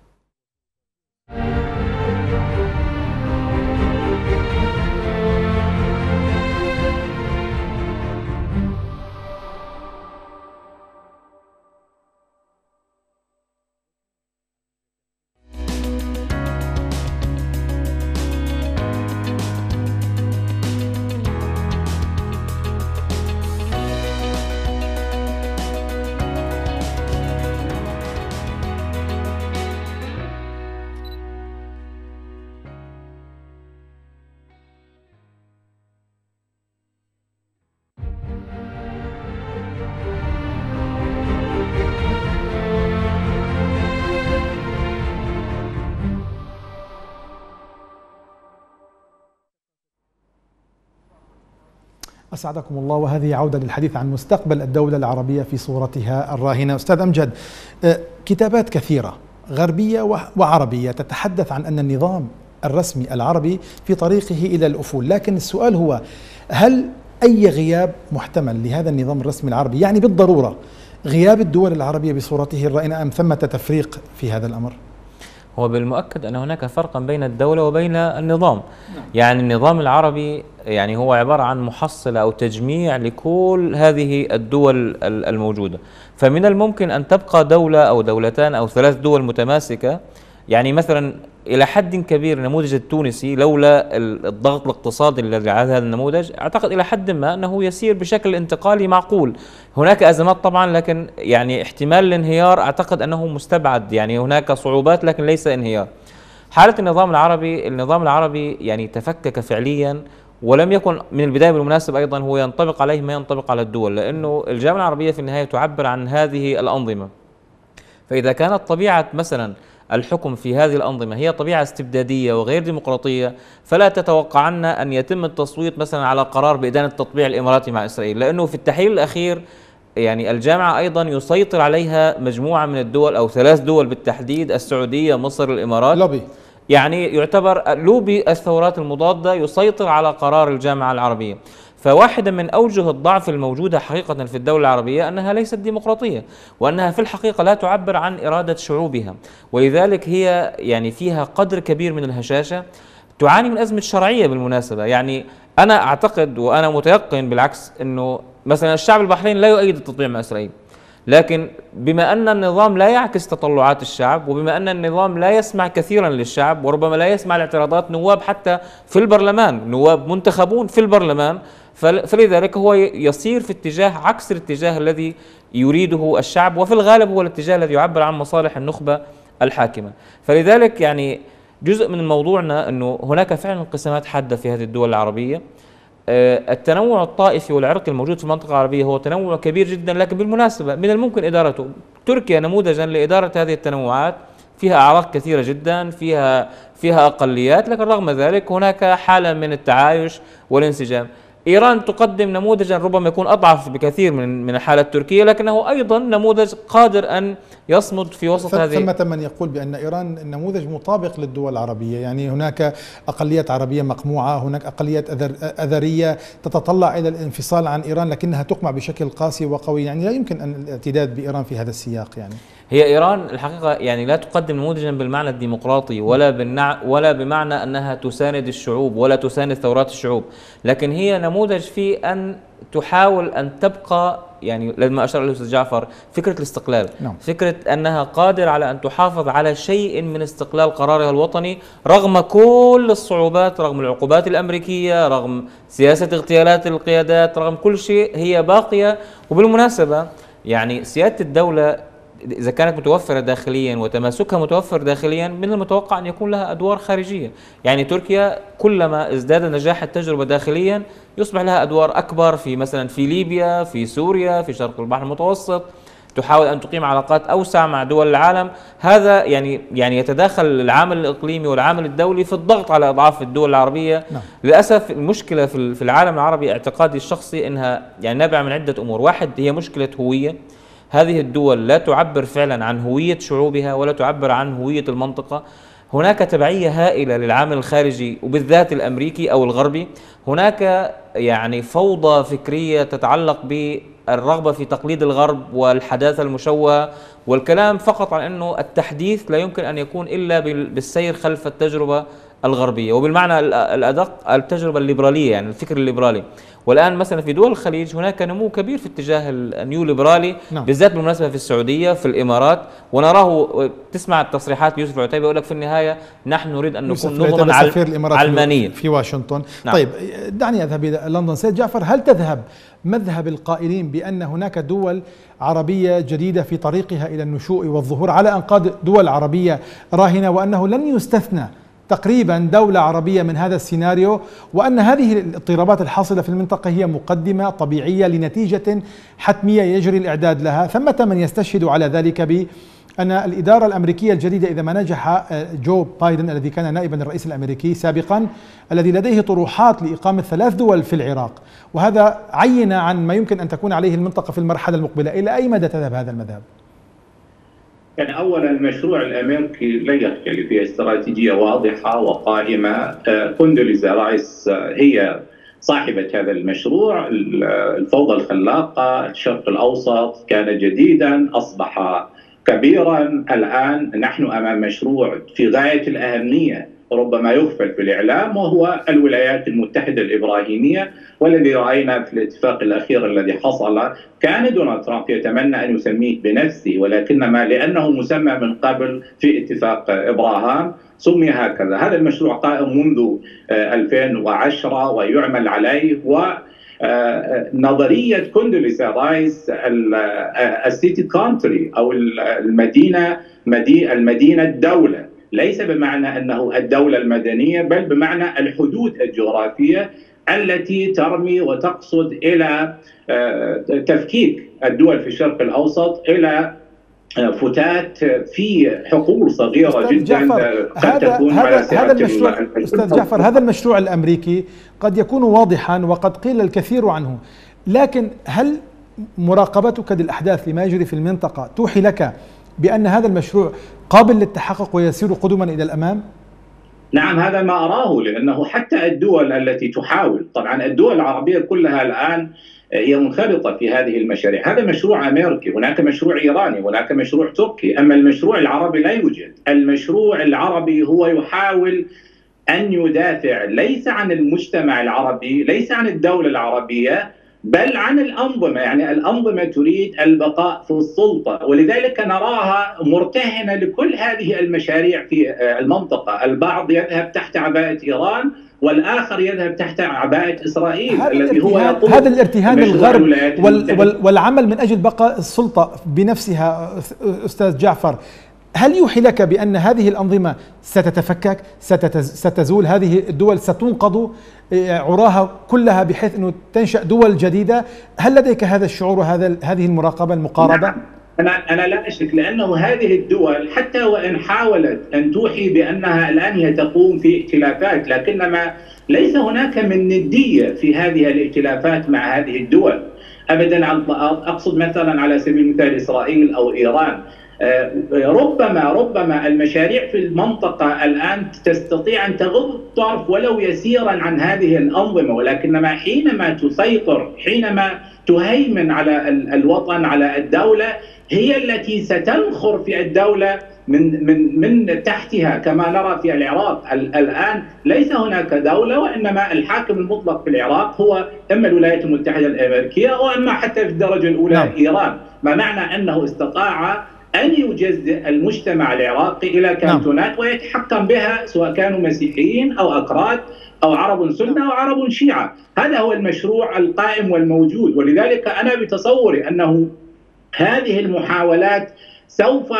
S1: أسعدكم الله، وهذه عودة للحديث عن مستقبل الدولة العربية في صورتها الراهنة. أستاذ أمجد، كتابات كثيرة غربية وعربية تتحدث عن أن النظام الرسمي العربي في طريقه إلى الأفول، لكن السؤال هو هل أي غياب محتمل لهذا النظام الرسمي العربي يعني بالضرورة غياب الدول العربية بصورته الراهنة، أم ثمة تفريق في هذا الأمر؟
S3: هو بالمؤكد أن هناك فرقا بين الدولة وبين النظام. يعني النظام العربي يعني هو عبارة عن محصلة أو تجميع لكل هذه الدول الموجودة، فمن الممكن أن تبقى دولة أو دولتان أو ثلاث دول متماسكة. يعني مثلا إلى حد كبير النموذج التونسي لولا الضغط الاقتصادي الذي على هذا النموذج أعتقد إلى حد ما أنه يسير بشكل انتقالي معقول. هناك أزمات طبعا، لكن يعني احتمال الانهيار أعتقد أنه مستبعد. يعني هناك صعوبات لكن ليس انهيار. حالة النظام العربي، النظام العربي يعني تفكك فعليا، ولم يكن من البداية بالمناسبة أيضا هو ينطبق عليه ما ينطبق على الدول، لأنه الجامعة العربية في النهاية تعبر عن هذه الأنظمة. فإذا كانت طبيعة مثلا الحكم في هذه الأنظمة هي طبيعة استبدادية وغير ديمقراطية، فلا تتوقعن أن يتم التصويت مثلا على قرار بإدانة التطبيع الإماراتي مع إسرائيل، لأنه في التحليل الأخير يعني الجامعة أيضا يسيطر عليها مجموعة من الدول أو ثلاث دول بالتحديد، السعودية، مصر، الإمارات.
S1: لوبي.
S3: يعني يعتبر لوبي الثورات المضادة يسيطر على قرار الجامعة العربية. فواحدة من أوجه الضعف الموجودة حقيقة في الدولة العربية أنها ليست ديمقراطية، وأنها في الحقيقة لا تعبر عن إرادة شعوبها، ولذلك هي يعني فيها قدر كبير من الهشاشة. تعاني من أزمة شرعية بالمناسبة. يعني أنا أعتقد وأنا متيقن بالعكس أنه مثلا الشعب البحريني لا يؤيد التطبيع مع إسرائيل، لكن بما أن النظام لا يعكس تطلعات الشعب، وبما أن النظام لا يسمع كثيرا للشعب، وربما لا يسمع لاعتراضات نواب حتى في البرلمان، نواب منتخبون في البرلمان، فلذلك هو يسير في اتجاه عكس الاتجاه الذي يريده الشعب، وفي الغالب هو الاتجاه الذي يعبر عن مصالح النخبة الحاكمة. فلذلك يعني جزء من موضوعنا أنه هناك فعلا انقسامات حادة في هذه الدول العربية. التنوع الطائفي والعرقي الموجود في المنطقة العربية هو تنوع كبير جدا، لكن بالمناسبة من الممكن إدارته. تركيا نموذجا لإدارة هذه التنوعات، فيها أعراق كثيرة جدا، فيها فيها أقليات، لكن رغم ذلك هناك حالة من التعايش والانسجام. إيران تقدم نموذجا ربما يكون أضعف بكثير من من الحالة التركية، لكنه أيضا نموذج قادر أن يصمد في وسط هذه.
S1: ثمة من يقول بأن إيران نموذج مطابق للدول العربية، يعني هناك أقليات عربية مقموعة، هناك أقليات أذرية تتطلع إلى الانفصال عن إيران لكنها تقمع بشكل قاسي وقوي، يعني لا يمكن أن الاعتداد بإيران في هذا السياق. يعني
S3: هي إيران الحقيقة يعني لا تقدم نموذجا بالمعنى الديمقراطي ولا بالنع ولا بمعنى أنها تساند الشعوب ولا تساند ثورات الشعوب، لكن هي نموذج في أن تحاول أن تبقى، يعني لما أشار إليه أستاذ جعفر، فكرة الاستقلال. نعم. فكرة أنها قادرة على أن تحافظ على شيء من استقلال قرارها الوطني رغم كل الصعوبات، رغم العقوبات الأمريكية، رغم سياسة اغتيالات القيادات، رغم كل شيء هي باقية. وبالمناسبة يعني سيادة الدولة إذا كانت متوفرة داخليا وتماسكها متوفر داخليا، من المتوقع أن يكون لها أدوار خارجية. يعني تركيا كلما ازداد نجاح التجربة داخليا يصبح لها أدوار أكبر في مثلا في ليبيا، في سوريا، في شرق البحر المتوسط، تحاول أن تقيم علاقات أوسع مع دول العالم. هذا يعني يعني يتداخل العامل الإقليمي والعامل الدولي في الضغط على أضعاف الدول العربية. نعم. للأسف المشكلة في العالم العربي اعتقادي الشخصي أنها يعني نابعة من عدة أمور. واحد، هي مشكلة هوية. هذه الدول لا تعبر فعلا عن هوية شعوبها ولا تعبر عن هوية المنطقة. هناك تبعية هائلة للعامل الخارجي وبالذات الأمريكي أو الغربي. هناك يعني فوضى فكرية تتعلق بالرغبة في تقليد الغرب والحداثة المشوهة والكلام فقط عن أنه التحديث لا يمكن أن يكون إلا بالسير خلف التجربة الغربية، وبالمعنى الأدق التجربة الليبرالية، يعني الفكر الليبرالي. والآن مثلا في دول الخليج هناك نمو كبير في اتجاه النيو ليبرالي. نعم. بالذات بالمناسبة في السعودية، في الإمارات، ونراه تسمع التصريحات يوسف العتيبي يقول لك في النهاية نحن نريد أن نكون نظما علمانيا
S1: في واشنطن.
S3: نعم.
S1: طيب دعني أذهب إلى لندن. سيد جعفر، هل تذهب مذهب القائلين بأن هناك دول عربية جديدة في طريقها إلى النشوء والظهور على أنقاض دول عربية راهنة، وأنه لن يستثنى تقريبا دولة عربية من هذا السيناريو، وأن هذه الاضطرابات الحاصلة في المنطقة هي مقدمة طبيعية لنتيجة حتمية يجري الإعداد لها؟ ثمة من يستشهد على ذلك بأن الإدارة الأمريكية الجديدة إذا ما نجح جو بايدن الذي كان نائبا الرئيس الأمريكي سابقا، الذي لديه طروحات لإقامة ثلاث دول في العراق، وهذا عينة عن ما يمكن أن تكون عليه المنطقة في المرحلة المقبلة. إلى أي مدى تذهب هذا المذهب؟
S4: يعني أولا المشروع الأمريكي لا يختلف، فيه استراتيجية واضحة وقائمة. كوندوليزا رايس هي صاحبة هذا المشروع. الفوضى الخلاقة، الشرق الأوسط كان جديدا أصبح كبيرا. الآن نحن أمام مشروع في غاية الأهمية ربما يغفل في الإعلام، وهو الولايات المتحدة الإبراهيمية، والذي رأينا في الاتفاق الأخير الذي حصل كان دونالد ترامب يتمنى أن يسميه بنفسه، ولكنما لأنه مسمى من قبل في اتفاق إبراهام سمي هكذا. هذا المشروع قائم منذ ألفين وعشرة ويعمل عليه، و نظرية كوندوليزا رايس السيتي كونتري أو المدينة المدينة الدولة، ليس بمعنى أنه الدولة المدنية، بل بمعنى الحدود الجغرافية التي ترمي وتقصد إلى تفكيك الدول في الشرق الأوسط إلى فتات في حقول صغيرة جدا قد تكون على
S1: هذا المشروع. أستاذ جعفر، هذا المشروع الأمريكي قد يكون واضحا وقد قيل الكثير عنه، لكن هل مراقبتك للأحداث لما يجري في المنطقة توحي لك بأن هذا المشروع قابل للتحقق ويسير قدما إلى الأمام؟
S4: نعم، هذا ما أراه، لأنه حتى الدول التي تحاول، طبعا الدول العربية كلها الآن هي منخرطة في هذه المشاريع. هذا مشروع أمريكي، هناك مشروع إيراني، هناك مشروع تركي، أما المشروع العربي لا يوجد. المشروع العربي هو يحاول أن يدافع ليس عن المجتمع العربي، ليس عن الدولة العربية، بل عن الأنظمة. يعني الأنظمة تريد البقاء في السلطة، ولذلك نراها مرتهنة لكل هذه المشاريع في المنطقة. البعض يذهب تحت عباءة إيران، والآخر يذهب تحت عباءة إسرائيل الذي هو يقول
S1: هذا الارتهان الغرب وال وال والعمل من أجل بقاء السلطة بنفسها. أستاذ جعفر، هل يوحي لك بأن هذه الأنظمة ستتفكك، ستزول، هذه الدول ستنقض عراها كلها بحيث أنه تنشأ دول جديدة؟ هل لديك هذا الشعور وهذا هذه المراقبة المقاربة؟
S4: نعم. أنا أنا لا أشك، لأنه هذه الدول حتى وإن حاولت أن توحي بأنها الآن هي تقوم في ائتلافات، لكنما ليس هناك من ندية في هذه الائتلافات مع هذه الدول أبدا. أقصد مثلا على سبيل المثال إسرائيل أو إيران. ربما ربما المشاريع في المنطقة الآن تستطيع أن تغض الطرف ولو يسيرا عن هذه الأنظمة، ولكنما حينما تسيطر، حينما تهيمن على الوطن، على الدولة، هي التي ستنخر في الدولة من من من تحتها، كما نرى في العراق الآن. ليس هناك دولة، وإنما الحاكم المطلق في العراق هو إما الولايات المتحدة الأمريكية وإما حتى في الدرجة الأولى نعم. إيران، ما معنى أنه استطاع أن يجزئ المجتمع العراقي إلى كانتونات نعم. ويتحكم بها، سواء كانوا مسيحيين أو أكراد أو عرب سنة أو عرب شيعة. هذا هو المشروع القائم والموجود، ولذلك أنا بتصوري أنه هذه المحاولات سوف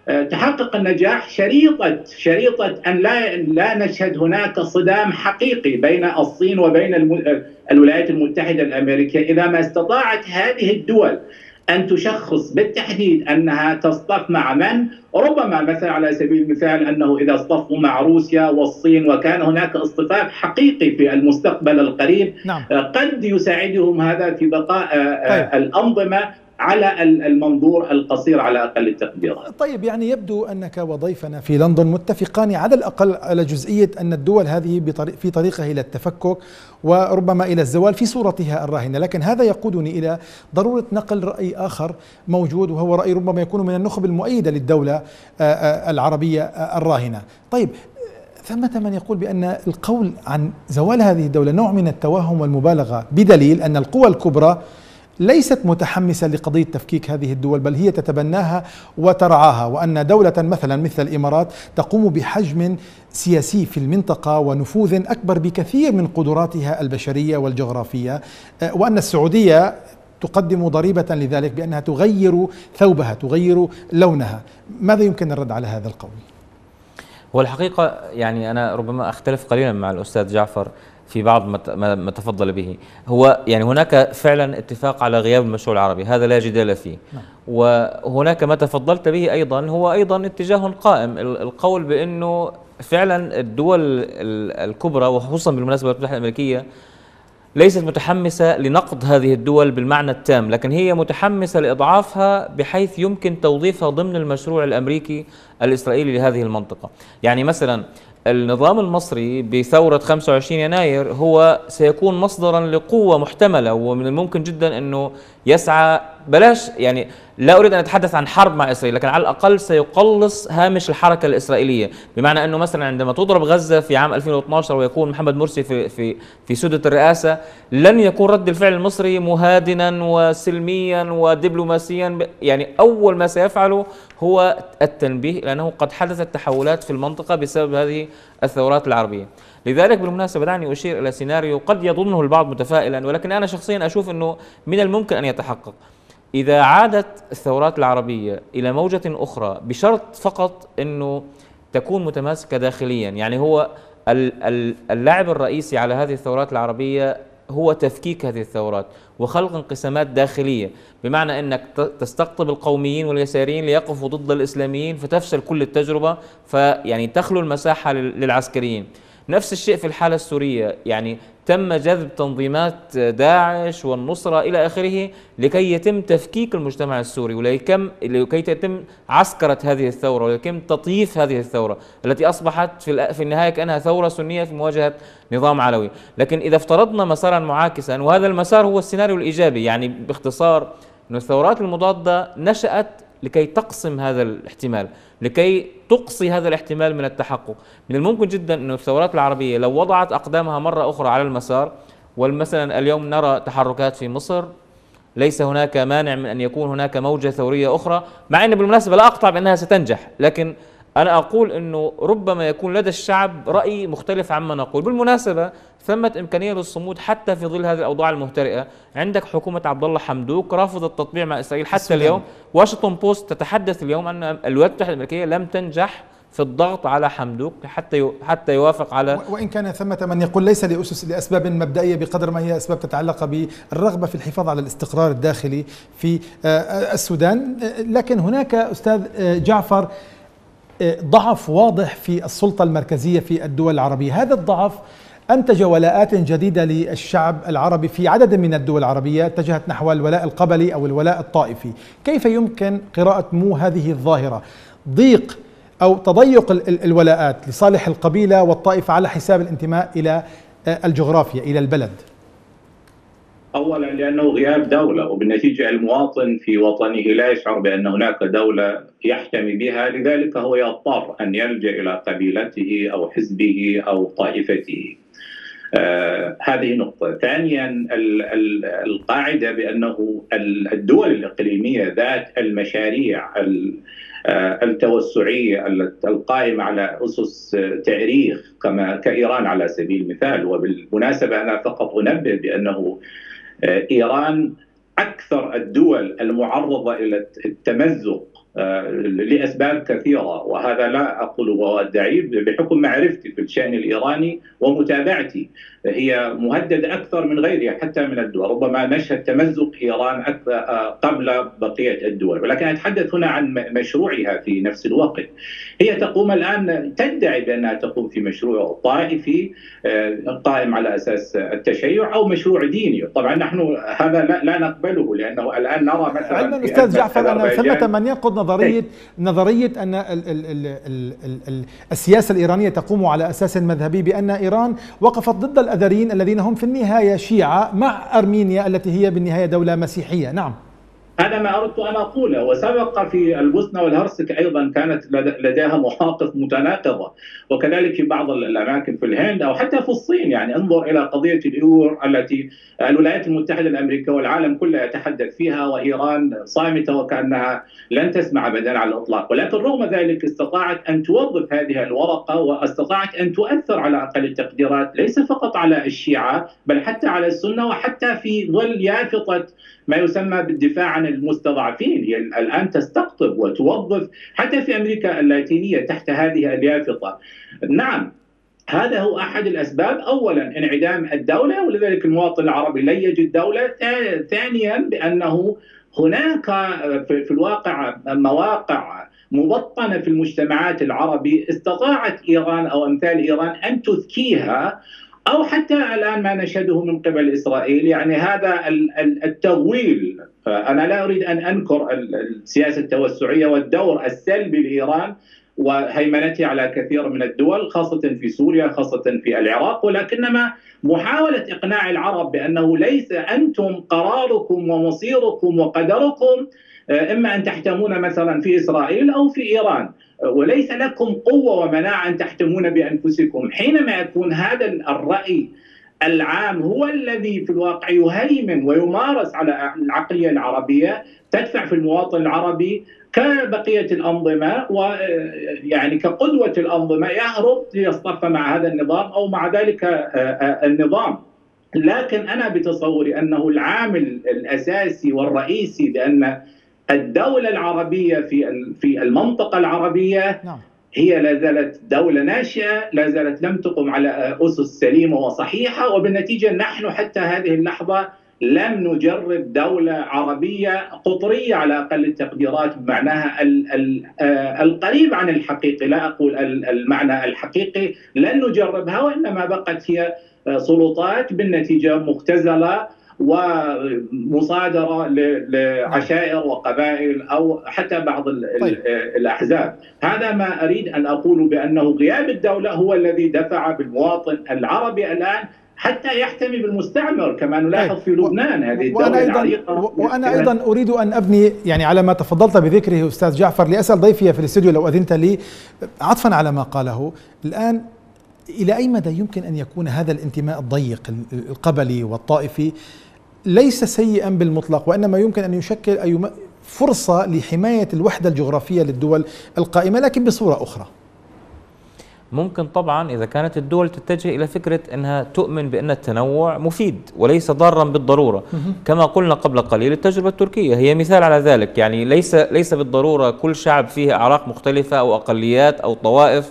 S4: تحقق النجاح شريطة شريطة أن لا لا نشهد هناك صدام حقيقي بين الصين وبين الولايات المتحدة الأمريكية. إذا ما استطاعت هذه الدول أن تشخص بالتحديد أنها تصطف مع من، ربما مثلا على سبيل المثال أنه إذا اصطفوا مع روسيا والصين وكان هناك اصطفاف حقيقي في المستقبل القريب نعم. قد يساعدهم هذا في بقاء طيب. الأنظمة على المنظور القصير على أقل التقديرات.
S1: طيب، يعني يبدو أنك وضيفنا في لندن متفقان على الأقل على جزئية أن الدول هذه في طريقها إلى التفكك وربما إلى الزوال في صورتها الراهنة، لكن هذا يقودني إلى ضرورة نقل رأي آخر موجود، وهو رأي ربما يكون من النخب المؤيدة للدولة العربية الراهنة. طيب، ثمة من يقول بأن القول عن زوال هذه الدولة نوع من التوهم والمبالغة، بدليل أن القوى الكبرى ليست متحمسة لقضية تفكيك هذه الدول، بل هي تتبناها وترعاها، وأن دولة مثلا مثل الإمارات تقوم بحجم سياسي في المنطقة ونفوذ أكبر بكثير من قدراتها البشرية والجغرافية، وأن السعودية تقدم ضريبة لذلك بأنها تغير ثوبها، تغير لونها. ماذا يمكن الرد على هذا القول؟
S3: والحقيقة يعني أنا ربما أختلف قليلا مع الأستاذ جعفر في بعض ما تفضل به. هو يعني هناك فعلا اتفاق على غياب المشروع العربي، هذا لا جدال فيه. نعم. وهناك ما تفضلت به أيضا هو أيضا اتجاه قائم، القول بأنه فعلا الدول الكبرى وخصوصا بالمناسبة الولايات المتحدة الأمريكية ليست متحمسة لنقض هذه الدول بالمعنى التام، لكن هي متحمسة لإضعافها بحيث يمكن توظيفها ضمن المشروع الأمريكي الإسرائيلي لهذه المنطقة. يعني مثلا النظام المصري بثورة خمسة وعشرين يناير هو سيكون مصدرا لقوة محتملة، ومن الممكن جدا أنه يسعى، بلاش يعني لا أريد أن أتحدث عن حرب مع إسرائيل، لكن على الأقل سيقلص هامش الحركة الإسرائيلية، بمعنى أنه مثلا عندما تضرب غزة في عام ألفين واثني عشر ويكون محمد مرسي في في في سدة الرئاسة، لن يكون رد الفعل المصري مهادنا وسلميا ودبلوماسيا. يعني أول ما سيفعله هو التنبيه لأنه قد حدثت تحولات في المنطقة بسبب هذه الثورات العربية. لذلك بالمناسبة دعني أشير إلى سيناريو قد يظنه البعض متفائلا، ولكن أنا شخصيا أشوف أنه من الممكن أن يتحقق إذا عادت الثورات العربية إلى موجة أخرى، بشرط فقط أنه تكون متماسكة داخليا. يعني هو اللاعب الرئيسي على هذه الثورات العربية هو تفكيك هذه الثورات وخلق انقسامات داخلية، بمعنى أنك تستقطب القوميين واليساريين ليقفوا ضد الإسلاميين فتفشل كل التجربة، فيعني تخلو المساحة للعسكريين. نفس الشيء في الحالة السورية، يعني تم جذب تنظيمات داعش والنصرة إلى آخره لكي يتم تفكيك المجتمع السوري ولكي يتم عسكرة هذه الثورة ولكي تطييف هذه الثورة التي أصبحت في النهاية كأنها ثورة سنية في مواجهة نظام علوي. لكن إذا افترضنا مسارا معاكسا، وهذا المسار هو السيناريو الإيجابي، يعني باختصار أن الثورات المضادة نشأت لكي تقسم هذا الاحتمال، لكي تقصي هذا الاحتمال من التحقق. من الممكن جدا أن الثورات العربية لو وضعت أقدامها مرة أخرى على المسار ومثلا اليوم نرى تحركات في مصر، ليس هناك مانع من أن يكون هناك موجة ثورية أخرى، مع أن بالمناسبة لا أقطع بأنها ستنجح، لكن أنا أقول أنه ربما يكون لدى الشعب رأي مختلف عما نقول. بالمناسبة ثمة إمكانية للصمود حتى في ظل هذه الأوضاع المهترئة. عندك حكومة عبد الله حمدوك رافضة التطبيع مع إسرائيل حتى السلام. اليوم واشنطن بوست تتحدث اليوم أن الولايات المتحدة الأمريكية لم تنجح في الضغط على حمدوك حتى حتى يوافق على،
S1: وإن كان ثمة من يقول ليس لأسس لأسباب مبدئية بقدر ما هي أسباب تتعلق بالرغبة في الحفاظ على الاستقرار الداخلي في السودان. لكن هناك أستاذ جعفر ضعف واضح في السلطة المركزية في الدول العربية. هذا الضعف أنتج ولاءات جديدة للشعب العربي في عدد من الدول العربية اتجهت نحو الولاء القبلي أو الولاء الطائفي. كيف يمكن قراءة مو هذه الظاهرة؟ ضيق أو تضيق الولاءات لصالح القبيلة والطائفة على حساب الانتماء إلى الجغرافيا إلى البلد.
S4: أولا لأنه غياب دولة، وبالنتيجة المواطن في وطنه لا يشعر بأن هناك دولة يحتمي بها، لذلك هو يضطر أن يلجأ إلى قبيلته أو حزبه أو طائفته. آه هذه نقطة. ثانيا ال ال القاعدة بأنه الدول الإقليمية ذات المشاريع التوسعية القائمة على أسس تاريخ كما كإيران على سبيل المثال. وبالمناسبة أنا فقط أنبه بأنه إيران أكثر الدول المعرضة إلى التمزق لأسباب كثيرة، وهذا لا أقوله وأدعيه بحكم معرفتي في الشأن الإيراني ومتابعتي. هي مهددة أكثر من غيرها حتى من الدول، ربما نشهد تمزق إيران قبل بقية الدول، ولكن أتحدث هنا عن مشروعها في نفس الوقت. هي تقوم الآن تدعي بأنها تقوم في مشروع طائفي قائم على أساس التشيع أو مشروع ديني. طبعا نحن هذا لا نقبله، لأنه الآن نرى مثلا
S1: علما أستاذ جعفر أن ثمة من ينقض نظرية نظرية أن ال ال ال ال ال ال السياسة الإيرانية تقوم على أساس مذهبي، بأن إيران وقفت ضد الأذريين الذين هم في النهاية شيعة مع أرمينيا التي هي بالنهاية دولة مسيحية. نعم،
S4: هذا ما أردت أن أقوله. وسبق في البوسنة والهرسك أيضا كانت لديها مواقف متناقضة، وكذلك في بعض الأماكن في الهند أو حتى في الصين. يعني انظر إلى قضية الإيغور التي الولايات المتحدة الأمريكية والعالم كله يتحدث فيها، وإيران صامتة وكأنها لن تسمع أبدا على الإطلاق. ولكن رغم ذلك استطاعت أن توظف هذه الورقة، واستطاعت أن تؤثر على أقل التقديرات ليس فقط على الشيعة بل حتى على السنة، وحتى في ظل يافطة ما يسمى بالدفاع عن المستضعفين. هي الآن تستقطب وتوظف حتى في أمريكا اللاتينية تحت هذه اليافطة. نعم، هذا هو أحد الأسباب. أولا انعدام الدولة، ولذلك المواطن العربي لا يجد دولة. ثانيا بأنه هناك في الواقع مواقع مبطنة في المجتمعات العربي استطاعت إيران أو أمثال إيران أن تذكيها، أو حتى الآن ما نشهده من قبل إسرائيل. يعني هذا التغويل، أنا لا أريد أن أنكر السياسة التوسعية والدور السلبي لإيران وهيمنتها على كثير من الدول، خاصة في سوريا، خاصة في العراق، ولكنما محاولة إقناع العرب بأنه ليس أنتم قراركم ومصيركم وقدركم إما أن تحتمون مثلا في إسرائيل أو في إيران، وليس لكم قوة ومناعة أن تحتمون بأنفسكم. حينما يكون هذا الرأي العام هو الذي في الواقع يهيمن ويمارس على العقلية العربية، تدفع في المواطن العربي كبقية الأنظمة ويعني كقدوة الأنظمة يهرب ليصطف مع هذا النظام أو مع ذلك النظام. لكن أنا بتصوري أنه العامل الأساسي والرئيسي بأن الدولة العربية في في المنطقة العربية هي لا زالت دولة ناشئة، لا زالت لم تقم على أسس سليمة وصحيحة، وبالنتيجة نحن حتى هذه اللحظة لم نجرب دولة عربية قطرية على أقل التقديرات بمعناها القريب عن الحقيقي، لا أقول المعنى الحقيقي، لن نجربها، وإنما بقت هي سلطات بالنتيجة مختزلة ومصادرة لعشائر وقبائل أو حتى بعض طيب. الأحزاب. هذا ما أريد أن أقول، بأنه غياب الدولة هو الذي دفع بالمواطن العربي الآن حتى يحتمي بالمستعمر كما نلاحظ في لبنان. هذه الدولة العريقة.
S1: وأنا أيضا أريد أن أبني يعني على ما تفضلت بذكره أستاذ جعفر، لأسأل ضيفي في الاستوديو لو أذنت لي عطفا على ما قاله الآن. إلى أي مدى يمكن أن يكون هذا الانتماء الضيق القبلي والطائفي ليس سيئا بالمطلق، وإنما يمكن أن يشكل أي فرصة لحماية الوحدة الجغرافية للدول القائمة، لكن بصورة أخرى؟
S3: ممكن طبعا إذا كانت الدول تتجه إلى فكرة أنها تؤمن بأن التنوع مفيد وليس ضارا بالضرورة، كما قلنا قبل قليل التجربة التركية هي مثال على ذلك. يعني ليس ليس بالضرورة كل شعب فيه أعراق مختلفة أو أقليات أو طوائف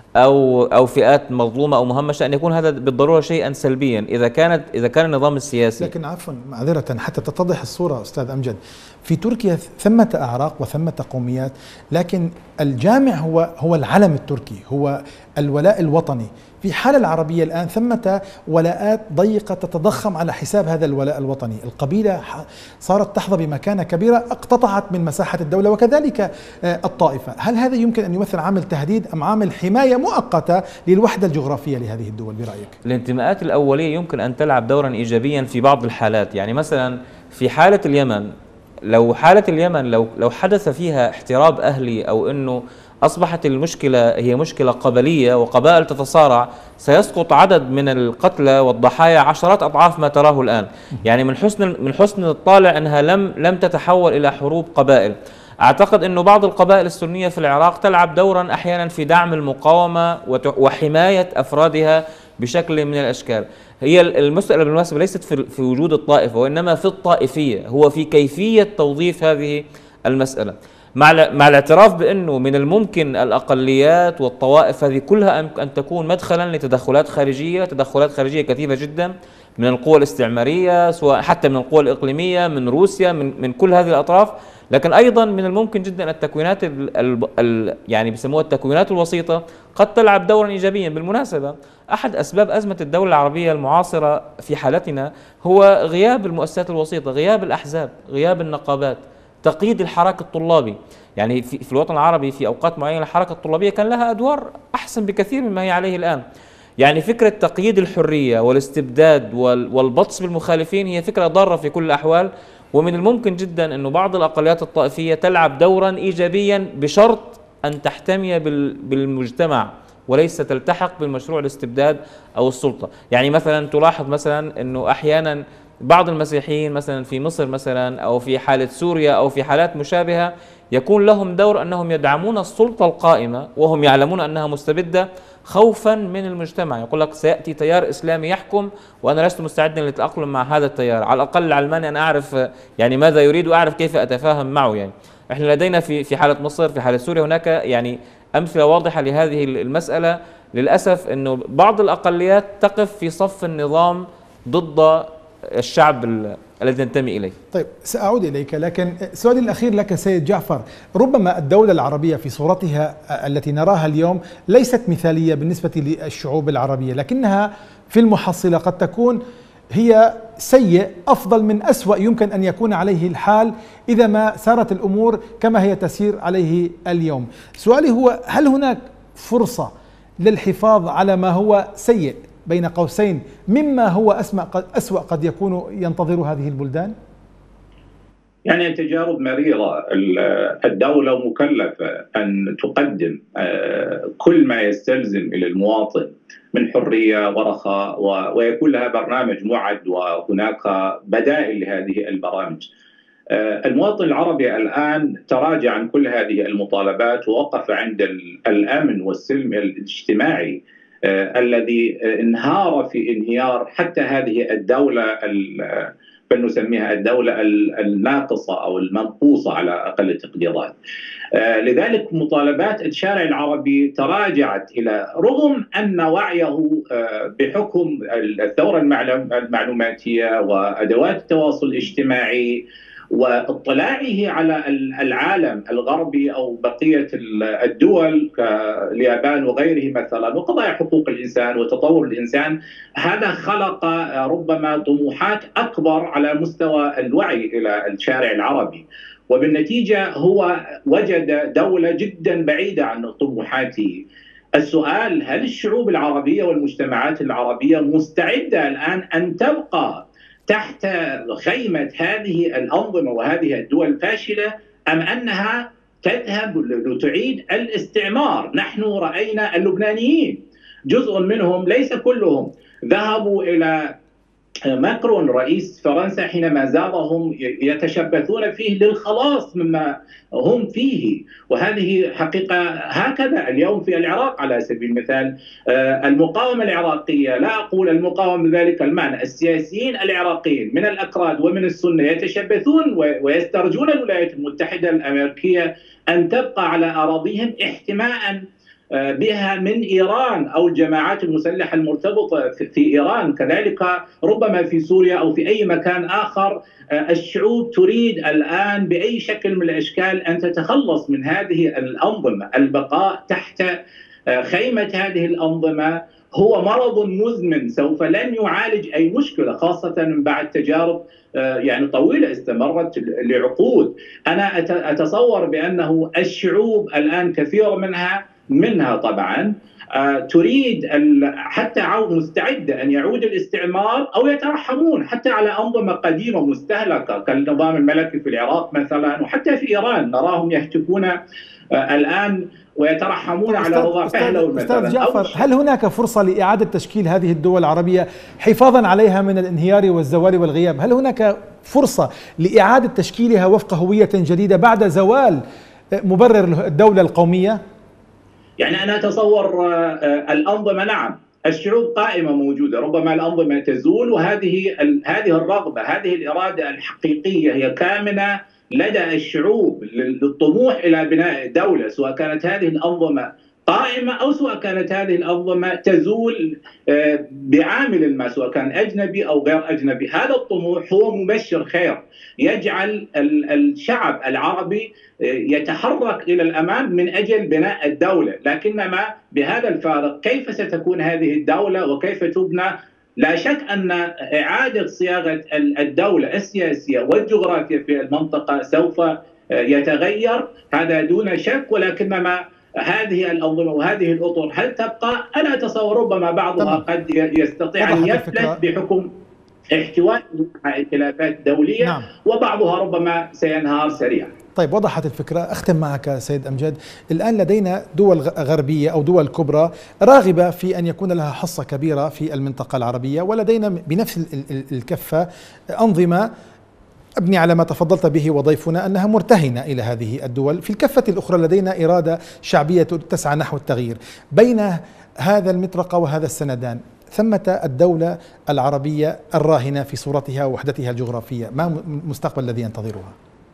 S3: أو أو فئات مظلومة أو مهمشة أن يكون هذا بالضرورة شيئا سلبيا إذا كانت إذا كان النظام السياسي.
S1: لكن عفوا معذرة حتى تتضح الصورة أستاذ أمجد، في تركيا ثمة أعراق وثمة قوميات، لكن الجامع هو هو العلم التركي، هو الولاء الوطني. في حال العربية الآن ثمة ولاءات ضيقة تتضخم على حساب هذا الولاء الوطني. القبيلة صارت تحظى بمكانة كبيرة اقتطعت من مساحة الدولة، وكذلك الطائفة. هل هذا يمكن أن يمثل عامل تهديد أم عامل حماية مؤقتة للوحدة الجغرافية لهذه الدول برأيك؟
S3: الانتماءات الأولية يمكن أن تلعب دورا إيجابيا في بعض الحالات. يعني مثلا في حالة اليمن، لو حالة اليمن لو لو حدث فيها احتراب أهلي أو أنه أصبحت المشكلة هي مشكلة قبلية وقبائل تتصارع، سيسقط عدد من القتلى والضحايا عشرات أضعاف ما تراه الآن. يعني من حسن من حسن الطالع أنها لم لم تتحول إلى حروب قبائل. أعتقد أنه بعض القبائل السنية في العراق تلعب دورا أحيانا في دعم المقاومة وحماية أفرادها بشكل من الأشكال. هي المسألة بالمناسبة ليست في وجود الطائفة وإنما في الطائفية، هو في كيفية توظيف هذه المسألة، مع مع الاعتراف بأنه من الممكن الأقليات والطوائف هذه كلها أن تكون مدخلا لتدخلات خارجية، تدخلات خارجية كثيفة جدا من القوى الاستعمارية، سواء حتى من القوى الإقليمية، من روسيا، من من كل هذه الأطراف. لكن أيضا من الممكن جدا التكوينات ال ال ال يعني بيسموها التكوينات الوسيطة قد تلعب دورا إيجابيا. بالمناسبة أحد أسباب أزمة الدولة العربية المعاصرة في حالتنا هو غياب المؤسسات الوسيطة، غياب الأحزاب، غياب النقابات، تقييد الحراك الطلابي. يعني في, في الوطن العربي في أوقات معينة الحركة الطلابية كان لها أدوار أحسن بكثير مما هي عليه الآن. يعني فكرة تقييد الحرية والاستبداد والبطس بالمخالفين هي فكرة ضارة في كل الأحوال، ومن الممكن جدا أن بعض الأقليات الطائفية تلعب دورا إيجابيا بشرط أن تحتمي بالمجتمع وليس تلتحق بالمشروع الاستبداد أو السلطة. يعني مثلا تلاحظ مثلا أنه أحيانا بعض المسيحيين مثلا في مصر مثلا أو في حالة سوريا أو في حالات مشابهة يكون لهم دور أنهم يدعمون السلطة القائمة وهم يعلمون أنها مستبدة خوفا من المجتمع. يقول لك سيأتي تيار إسلامي يحكم وأنا لست مستعدا للتأقلم مع هذا التيار، على الأقل علماني أنا أعرف يعني ماذا يريد وأعرف كيف أتفاهم معه. يعني إحنا لدينا في في حالة مصر في حالة سوريا هناك يعني أمثلة واضحة لهذه المسألة. للأسف أنه بعض الأقليات تقف في صف النظام ضد الشعب الذي ننتمي إليه.
S1: طيب سأعود إليك، لكن سؤالي الأخير لك سيد جعفر، ربما الدولة العربية في صورتها التي نراها اليوم ليست مثالية بالنسبة للشعوب العربية، لكنها في المحصلة قد تكون هي سيء أفضل من أسوأ يمكن أن يكون عليه الحال إذا ما سارت الأمور كما هي تسير عليه اليوم. سؤالي هو، هل هناك فرصة للحفاظ على ما هو سيء بين قوسين مما هو أسوأ قد يكون ينتظر هذه البلدان؟
S4: يعني تجارب مريرة. الدولة مكلفة أن تقدم كل ما يستلزم إلى المواطن من حرية ورخاء، ويكون لها برنامج موعد وهناك بدائل لهذه البرامج. المواطن العربي الآن تراجع عن كل هذه المطالبات ووقف عند الأمن والسلم الاجتماعي الذي انهار في انهيار حتى هذه الدولة فلنسميها الدولة الناقصة أو المنقوصة على أقل التقديرات. لذلك مطالبات الشارع العربي تراجعت، إلى رغم أن وعيه بحكم الثورة المعلوماتية وأدوات التواصل الاجتماعي واطلاعه على العالم الغربي أو بقية الدول كاليابان وغيره مثلا، وقضايا حقوق الإنسان وتطور الإنسان، هذا خلق ربما طموحات أكبر على مستوى الوعي إلى الشارع العربي، وبالنتيجة هو وجد دولة جدا بعيدة عن طموحاته. السؤال: هل الشعوب العربية والمجتمعات العربية مستعدة الآن أن تبقى تحت خيمة هذه الأنظمة وهذه الدول الفاشلة، أم أنها تذهب لتعيد الاستعمار؟ نحن رأينا اللبنانيين جزء منهم ليس كلهم ذهبوا إلى ماكرون رئيس فرنسا حينما زارهم يتشبثون فيه للخلاص مما هم فيه، وهذه حقيقة. هكذا اليوم في العراق على سبيل المثال المقاومة العراقية، لا أقول المقاومة بذلك المعنى، السياسيين العراقيين من الأكراد ومن السنة يتشبثون ويسترجون الولايات المتحدة الأمريكية أن تبقى على أراضيهم احتماء بها من إيران أو الجماعات المسلحة المرتبطة في إيران، كذلك ربما في سوريا أو في أي مكان آخر. الشعوب تريد الآن بأي شكل من الأشكال أن تتخلص من هذه الأنظمة. البقاء تحت خيمة هذه الأنظمة هو مرض مزمن سوف لن يعالج أي مشكلة، خاصة من بعد تجارب يعني طويلة استمرت لعقود. أنا أتصور بأنه الشعوب الآن كثير منها منها طبعا تريد حتى مستعدة أن يعود الاستعمار أو يترحمون حتى على أنظمة قديمة مستهلكة كالنظام الملكي في العراق مثلا، وحتى في إيران نراهم يهتفون الآن ويترحمون على وضع بهلول مثلا.
S1: أستاذ جعفر، هل هناك فرصة لإعادة تشكيل هذه الدول العربية حفاظا عليها من الانهيار والزوال والغياب؟ هل هناك فرصة لإعادة تشكيلها وفق هوية جديدة بعد زوال مبرر الدولة القومية؟
S4: يعني أنا أتصور الأنظمة، نعم الشعوب قائمة موجودة، ربما الأنظمة تزول، وهذه هذه الرغبة هذه الإرادة الحقيقية هي كامنة لدى الشعوب للطموح إلى بناء دولة، سواء كانت هذه الأنظمة قائمة أو سواء كانت هذه الأنظمة تزول بعامل ما، سواء كان أجنبي أو غير أجنبي. هذا الطموح هو مبشر خير يجعل الشعب العربي يتحرك إلى الأمام من أجل بناء الدولة، لكنما بهذا الفارق كيف ستكون هذه الدولة وكيف تبنى؟ لا شك أن إعادة صياغة الدولة السياسية والجغرافية في المنطقة سوف يتغير، هذا دون شك، ولكنما هذه الأنظمة وهذه الأطر هل تبقى؟ أنا أتصور ربما بعضها قد يستطيع أن يفلت بحكم احتواء خلافات دولية. نعم. وبعضها ربما سينهار سريعا.
S1: طيب، وضحت الفكرة. أختم معك سيد أمجد. الآن لدينا دول غربية أو دول كبرى راغبة في أن يكون لها حصة كبيرة في المنطقة العربية، ولدينا بنفس الكفة أنظمة أبني على ما تفضلت به وضيفنا أنها مرتهنة إلى هذه الدول. في الكفة الأخرى لدينا إرادة شعبية تسعى نحو التغيير. بين هذا المطرقة وهذا السندان ثمة الدولة العربية الراهنة في صورتها ووحدتها الجغرافية، ما المستقبل الذي ينتظرها؟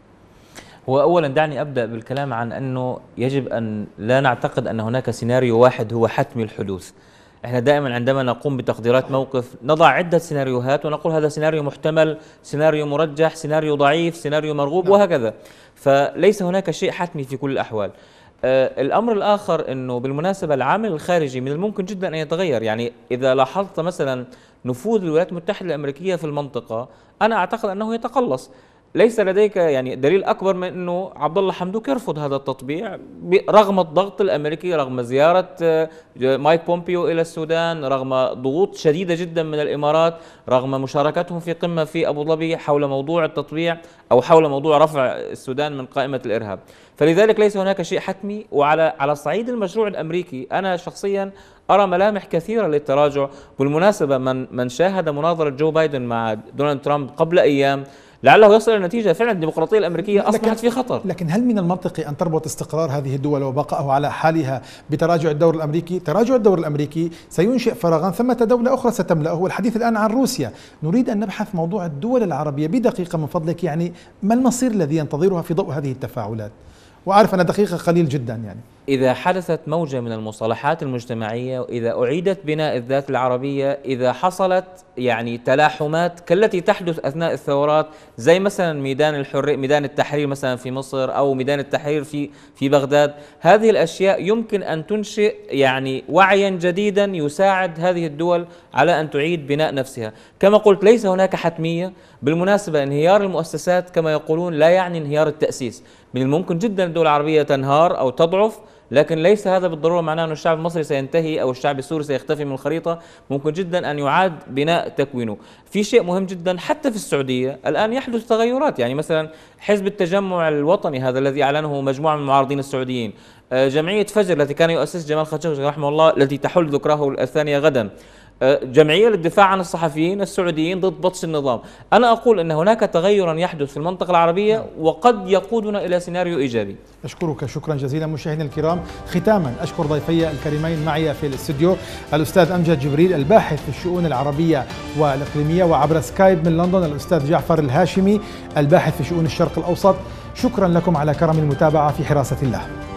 S3: هو أولا دعني أبدأ بالكلام عن أنه يجب أن لا نعتقد أن هناك سيناريو واحد هو حتمي الحدوث. احنا دائما عندما نقوم بتقديرات موقف نضع عدة سيناريوهات ونقول هذا سيناريو محتمل، سيناريو مرجح، سيناريو ضعيف، سيناريو مرغوب، وهكذا. فليس هناك شيء حتمي في كل الأحوال. آه الأمر الآخر أنه بالمناسبة العامل الخارجي من الممكن جدا أن يتغير. يعني إذا لاحظت مثلا نفوذ الولايات المتحدة الأمريكية في المنطقة، أنا أعتقد أنه يتقلص. ليس لديك يعني دليل أكبر من أنه عبد الله حمدوك يرفض هذا التطبيع رغم الضغط الأمريكي، رغم زيارة مايك بومبيو إلى السودان، رغم ضغوط شديدة جدا من الإمارات، رغم مشاركتهم في قمة في أبو ظبي حول موضوع التطبيع أو حول موضوع رفع السودان من قائمة الإرهاب. فلذلك ليس هناك شيء حتمي. وعلى على صعيد المشروع الأمريكي أنا شخصيا أرى ملامح كثيرة للتراجع. بالمناسبة من من شاهد مناظرة جو بايدن مع دونالد ترامب قبل أيام لعله يصل إلى نتيجة فعلا الديمقراطية الأمريكية أصبحت في خطر.
S1: لكن هل من المنطقي أن تربط استقرار هذه الدول وبقائه على حالها بتراجع الدور الأمريكي؟ تراجع الدور الأمريكي سينشئ فراغا ثمة دولة أخرى ستملأه. والحديث الآن عن روسيا. نريد أن نبحث موضوع الدول العربية بدقيقة من فضلك، يعني ما المصير الذي ينتظرها في ضوء هذه التفاعلات؟ وأعرف أن دقيقة قليل جدا. يعني
S3: إذا حدثت موجة من المصالحات المجتمعية، وإذا أعيدت بناء الذات العربية، إذا حصلت يعني تلاحمات كالتي تحدث أثناء الثورات، زي مثلا ميدان الحرية، ميدان التحرير مثلا في مصر، أو ميدان التحرير في في بغداد، هذه الأشياء يمكن أن تنشئ يعني وعيا جديدا يساعد هذه الدول على أن تعيد بناء نفسها. كما قلت ليس هناك حتمية. بالمناسبة انهيار المؤسسات كما يقولون لا يعني انهيار التأسيس. من الممكن جدا الدول العربية تنهار أو تضعف، لكن ليس هذا بالضرورة معناه أن الشعب المصري سينتهي أو الشعب السوري سيختفي من الخريطة. ممكن جدا أن يعاد بناء تكوينه. في شيء مهم جدا حتى في السعودية الآن يحدث تغيرات، يعني مثلا حزب التجمع الوطني هذا الذي أعلنه مجموعة من المعارضين السعوديين، جمعية فجر التي كان يؤسس جمال خاشقجي رحمه الله التي تحل ذكراه الثانية غدا، جمعية للدفاع عن الصحفيين السعوديين ضد بطش النظام. أنا أقول أن هناك تغيرا يحدث في المنطقة العربية وقد يقودنا إلى سيناريو إيجابي.
S1: أشكرك شكرا جزيلا. مشاهدينا الكرام، ختاما أشكر ضيفي الكريمين معي في الاستوديو الأستاذ أمجد جبريل الباحث في الشؤون العربية والإقليمية، وعبر سكايب من لندن الأستاذ جعفر الهاشمي الباحث في شؤون الشرق الأوسط. شكرا لكم على كرم المتابعة في حراسة الله.